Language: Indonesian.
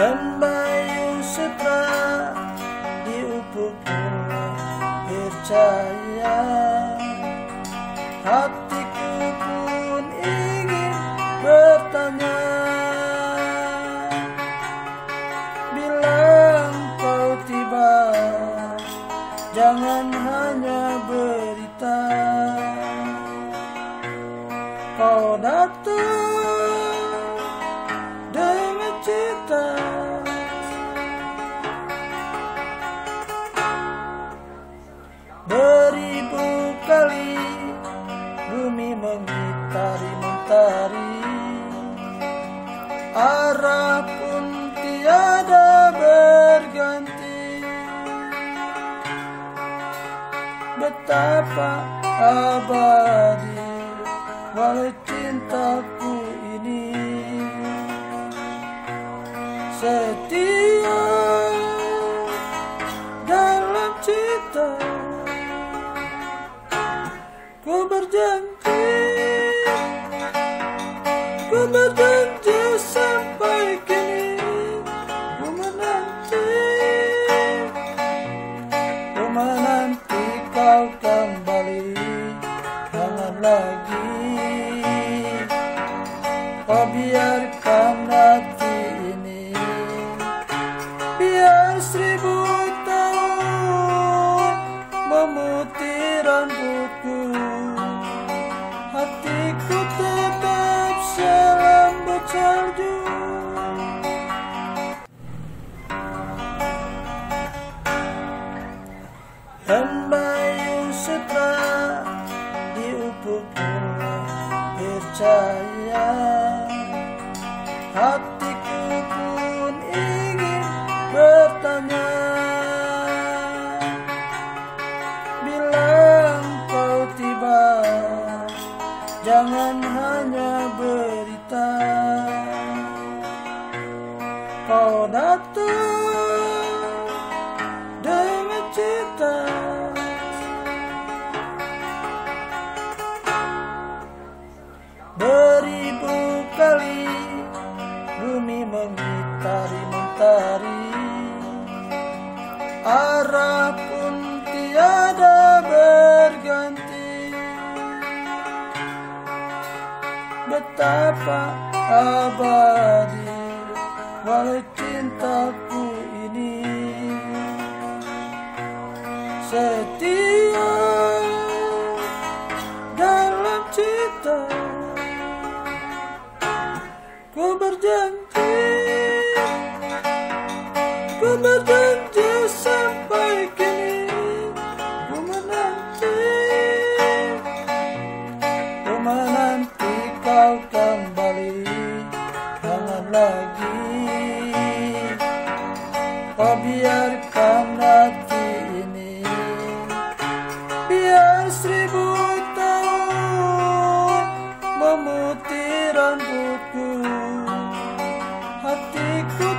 Membayung sutra di ufuk bercahaya, hatiku pun ingin bertanya, bila kau tiba jangan hanya berita, kau datang dengan cinta. Beribu kali bumi mentari, arah pun tiada berganti. Betapa abadi walau cintaku ini, setia dalam cinta. Ku berjanji sampai kini, ku menanti kau kembali. Jangan lagi kau biarkan hati ini, biar 1000 tahun memutih rambutku, hatiku tetap selembut salju. Membayung sutra di ufuk bercahaya, hatiku pun ingin bertanya, bila kau tiba jangan hanya berita, kau datang dengan cinta. Beribu kali bumi mentari, arah pun tiada berganti. Betapa abadi walau cintaku ini, setia dalam cinta. Ku berjanji sampai kini, ku menanti kau kembali. Jangan lagi kau biarkan hati ini, biar 1000 tahun memutih rambutku, hatiku